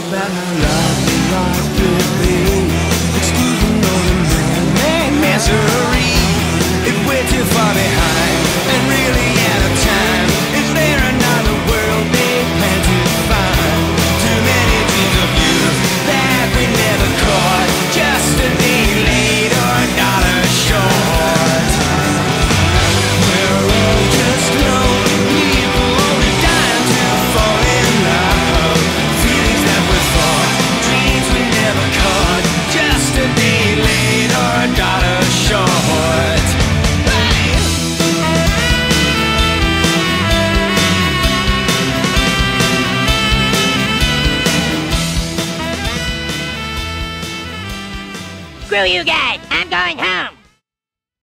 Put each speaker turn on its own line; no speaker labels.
that my life could be, excluding all the man-made misery. If we're too far behind and really out of time, is there another world they plan to find? Too many dreams of youth that we never caught, just to be late or not as short. We're all just lonely people dying to fall in love, feelings that we thought, dreams we never caught, just to be late or not as short.
Screw you guys, I'm going home.